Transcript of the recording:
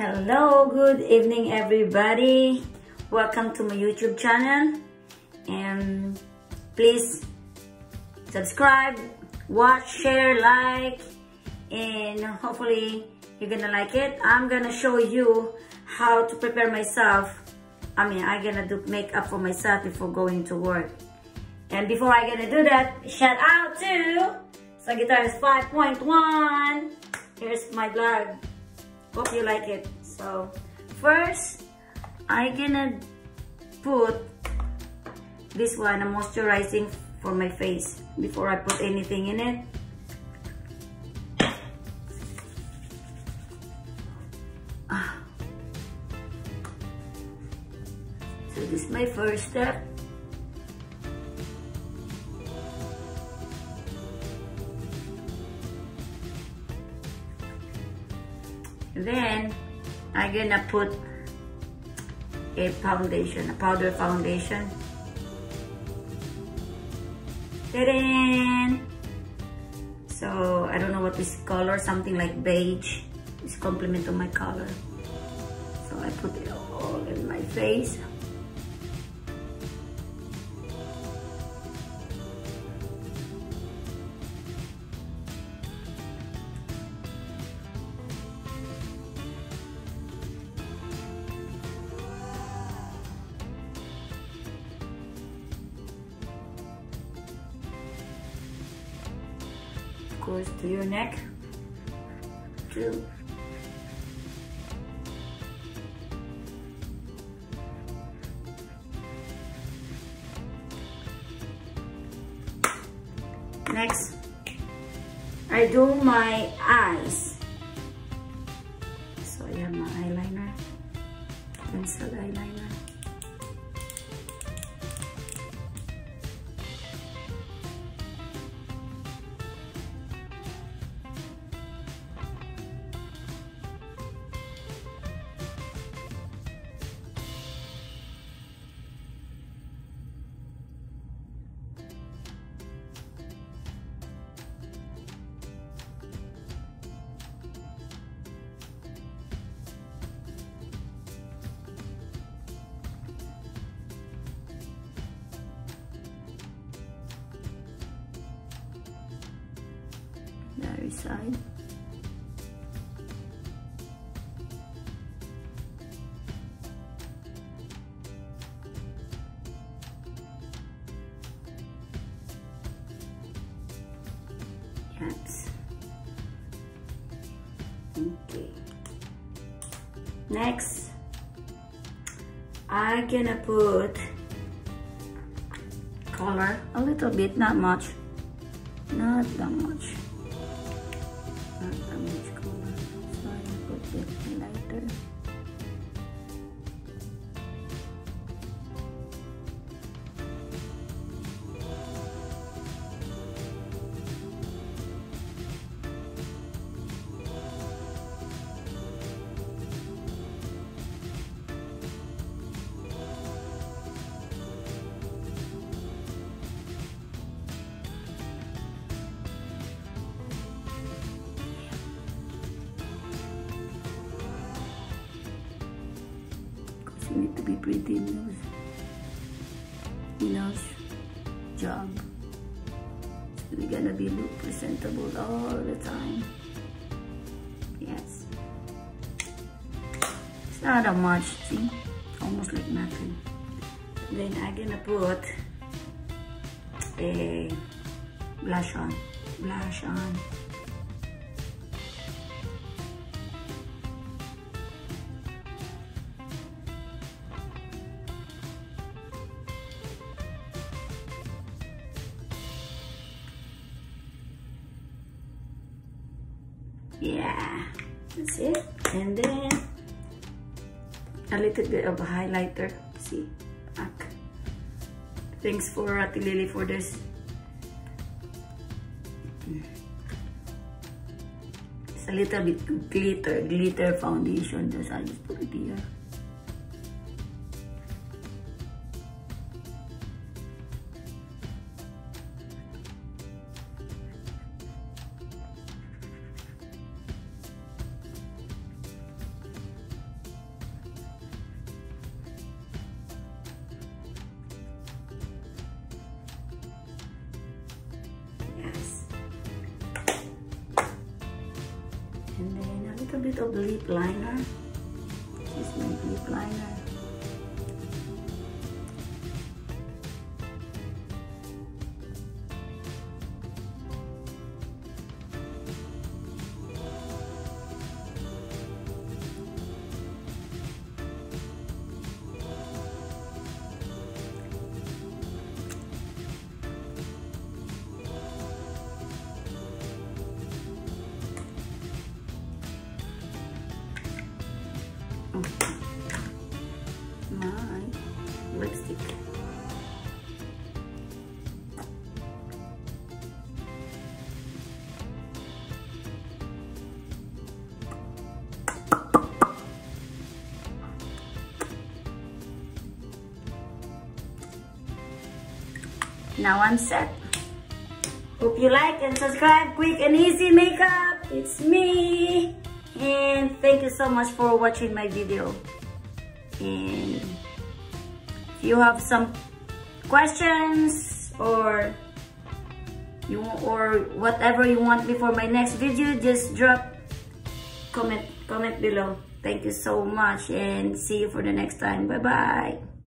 Hello, good evening everybody. Welcome to my YouTube channel, and please subscribe, watch, share, like, and hopefully you're gonna like it. I'm gonna show you how to prepare myself. I'm gonna do makeup for myself before going to work. And before I gonna do that, shout out to Sagittarius 5.1. Here's my vlog. Hope you like it. So first, I gonna put this one, a moisturizing for my face before I put anything in it. So this is my first step. Then I'm gonna put a foundation, a powder foundation. Ta-da! So I don't know what this color, something like beige. It's complement to my color. So I put it all in my face. Goes to your neck too. Next, I do my eyes. So I have my eyeliner, pencil eyeliner. The other side. Yes. Okay. Next, I'm gonna put color a little bit, not much, not that much. Not that much color. So I put it lighter. You need to be pretty in nose job. So we're gonna be look presentable all the time. Yes. It's not that much, see? Almost like nothing. Then I'm gonna put a blush on. Blush on. Yeah, that's it. And then a little bit of a highlighter. See, back. Thanks for Ate Lily for this. It's a little bit glitter foundation. Just I just put it here. Yes. And then a little bit of lip liner. This is my lip liner. My lipstick. Now I'm set. Hope you like and subscribe. Quick and easy makeup. It's me. And thank you so much for watching my video. And if you have some questions or whatever you want me for my next video, just drop comment below. Thank you so much and see you for the next time. Bye bye.